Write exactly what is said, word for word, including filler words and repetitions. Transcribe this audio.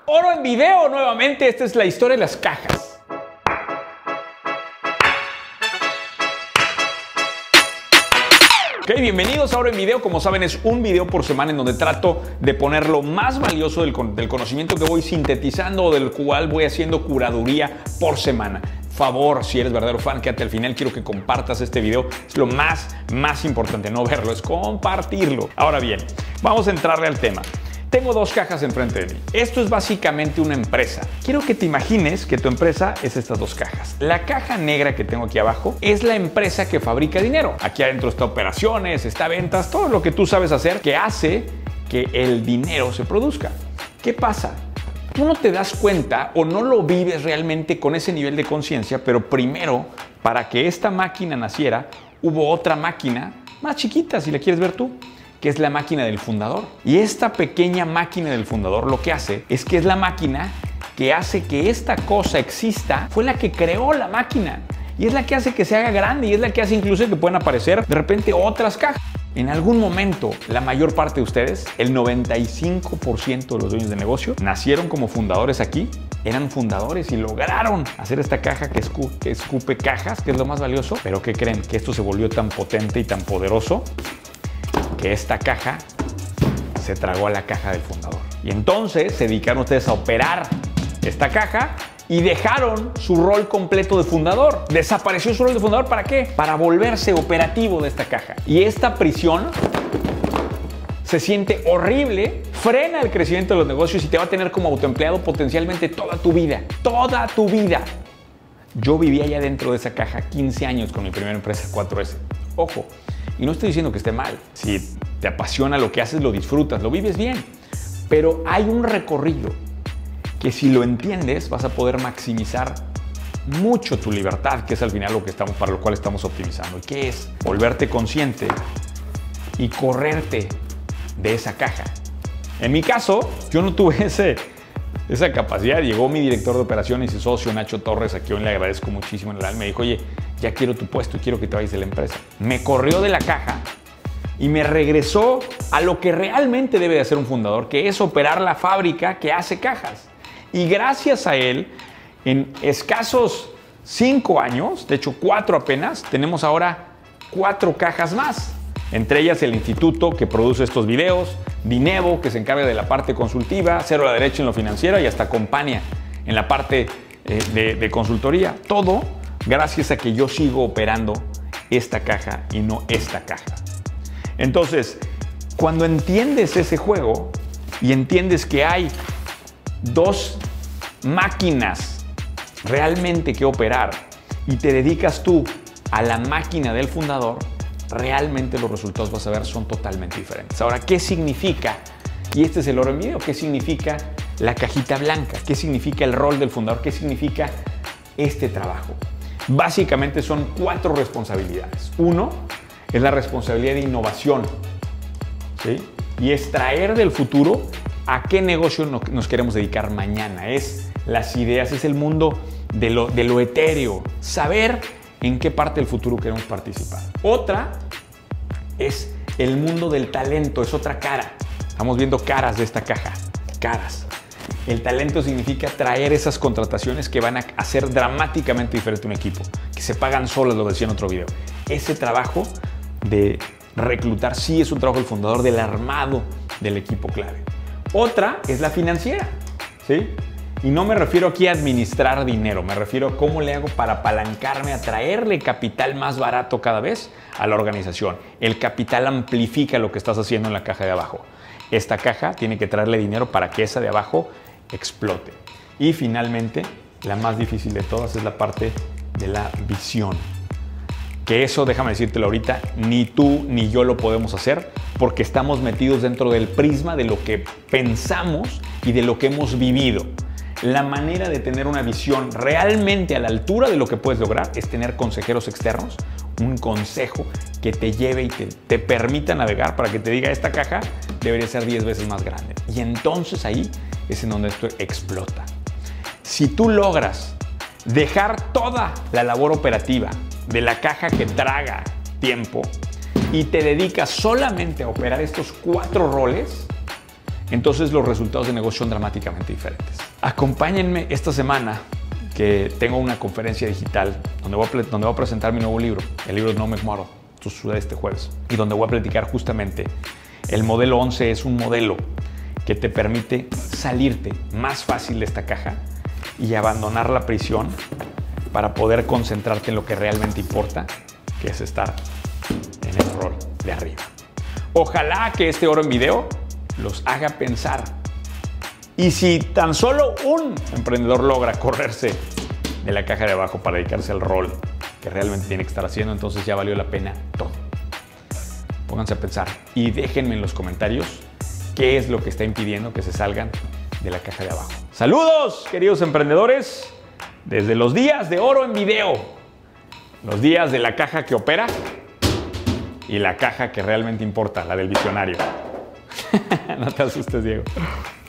Oro en video nuevamente, esta es la historia de las cajas. Ok, bienvenidos a Oro en Video. Como saben, es un video por semana en donde trato de poner lo más valioso del, del conocimiento que voy sintetizando o del cual voy haciendo curaduría por semana. Favor, si eres verdadero fan, quédate al final. Quiero que compartas este video. Es lo más, más importante, no verlo, es compartirlo. Ahora bien, vamos a entrarle al tema. Tengo dos cajas enfrente de mí. Esto es básicamente una empresa. Quiero que te imagines que tu empresa es estas dos cajas. La caja negra que tengo aquí abajo es la empresa que fabrica dinero. Aquí adentro está operaciones, está ventas, todo lo que tú sabes hacer que hace que el dinero se produzca. ¿Qué pasa? Tú no te das cuenta o no lo vives realmente con ese nivel de conciencia, pero primero, para que esta máquina naciera, hubo otra máquina más chiquita, si la quieres ver tú, que es la máquina del fundador. Y esta pequeña máquina del fundador lo que hace es que es la máquina que hace que esta cosa exista, fue la que creó la máquina. Y es la que hace que se haga grande y es la que hace incluso que puedan aparecer de repente otras cajas. En algún momento, la mayor parte de ustedes, el noventa y cinco por ciento de los dueños de negocio, nacieron como fundadores aquí, eran fundadores y lograron hacer esta caja que, escu que escupe cajas, que es lo más valioso. Pero ¿qué creen? Que esto se volvió tan potente y tan poderoso que esta caja se tragó a la caja del fundador. Y entonces se dedicaron ustedes a operar esta caja y dejaron su rol completo de fundador. Desapareció su rol de fundador. ¿Para qué? Para volverse operativo de esta caja. Y esta prisión se siente horrible, frena el crecimiento de los negocios y te va a tener como autoempleado potencialmente toda tu vida. Toda tu vida. Yo vivía allá dentro de esa caja quince años con mi primera empresa cuatro ese. Ojo, y no estoy diciendo que esté mal. Si te apasiona lo que haces, lo disfrutas, lo vives bien. Pero hay un recorrido que si lo entiendes vas a poder maximizar mucho tu libertad, que es al final lo que estamos, para lo cual estamos optimizando. ¿Y qué es? Volverte consciente y correrte de esa caja. En mi caso, yo no tuve ese, esa capacidad. Llegó mi director de operaciones y socio, Nacho Torres, a quien le agradezco muchísimo en el alma. Me dijo, oye, ya quiero tu puesto y quiero que te vayas de la empresa. Me corrió de la caja y me regresó a lo que realmente debe de hacer un fundador, que es operar la fábrica que hace cajas. Y gracias a él, en escasos cinco años, de hecho cuatro apenas, tenemos ahora cuatro cajas más. Entre ellas el instituto que produce estos videos, Dinevo, que se encarga de la parte consultiva, Cero a la Derecha en lo financiero y hasta Compania en la parte eh, de, de consultoría. Todo gracias a que yo sigo operando esta caja y no esta caja. Entonces, cuando entiendes ese juego y entiendes que hay dos máquinas realmente que operar y te dedicas tú a la máquina del fundador, realmente los resultados vas a ver son totalmente diferentes. Ahora, ¿qué significa? Y este es el oro en video. ¿Qué significa la cajita blanca? ¿Qué significa el rol del fundador? ¿Qué significa este trabajo? Básicamente son cuatro responsabilidades. Uno es la responsabilidad de innovación, ¿sí? Y es traer del futuro a qué negocio nos queremos dedicar mañana. Es las ideas, es el mundo de lo, de lo etéreo. Saber en qué parte del futuro queremos participar. Otra es el mundo del talento, es otra cara. Estamos viendo caras de esta caja, caras. El talento significa traer esas contrataciones que van a hacer dramáticamente diferente un equipo, que se pagan solas, lo decía en otro video. Ese trabajo de reclutar sí es un trabajo del fundador, del armado del equipo clave. Otra es la financiera, ¿sí? Y no me refiero aquí a administrar dinero, me refiero a cómo le hago para apalancarme, a traerle capital más barato cada vez a la organización. El capital amplifica lo que estás haciendo en la caja de abajo. Esta caja tiene que traerle dinero para que esa de abajo explote. Y finalmente, la más difícil de todas es la parte de la visión. Que eso, déjame decírtelo ahorita, ni tú ni yo lo podemos hacer porque estamos metidos dentro del prisma de lo que pensamos y de lo que hemos vivido. La manera de tener una visión realmente a la altura de lo que puedes lograr es tener consejeros externos, un consejo que te lleve y te, te permita navegar para que te diga esta caja debería ser diez veces más grande. Y entonces ahí es en donde esto explota. Si tú logras dejar toda la labor operativa de la caja que traga tiempo y te dedicas solamente a operar estos cuatro roles, entonces los resultados de negocio son dramáticamente diferentes. Acompáñenme esta semana que tengo una conferencia digital donde voy, a, donde voy a presentar mi nuevo libro, el libro No Make Model. Esto sucede este jueves. Y donde voy a platicar justamente el modelo once es un modelo que te permite salirte más fácil de esta caja y abandonar la prisión para poder concentrarte en lo que realmente importa, que es estar en el rol de arriba. Ojalá que este oro en video los haga pensar. Y si tan solo un emprendedor logra correrse de la caja de abajo para dedicarse al rol que realmente tiene que estar haciendo, entonces ya valió la pena todo. Pónganse a pensar y déjenme en los comentarios qué es lo que está impidiendo que se salgan de la caja de abajo. Saludos, queridos emprendedores, desde los días de oro en video, los días de la caja que opera y la caja que realmente importa, la del visionario. No te asustes, Diego.